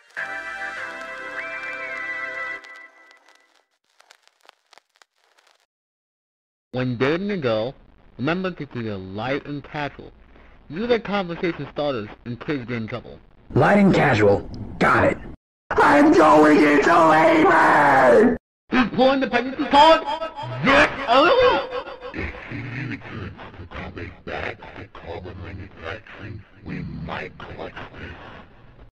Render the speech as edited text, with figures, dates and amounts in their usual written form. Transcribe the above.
When dating a girl, remember to keep it light and casual. Use their conversation starters in case you get in trouble. Light and casual. Got it. I'm going into labor! He's pulling the pregnancy card? Yes! If he returns to the garbage bag for carbon manufacturing, we might collect this.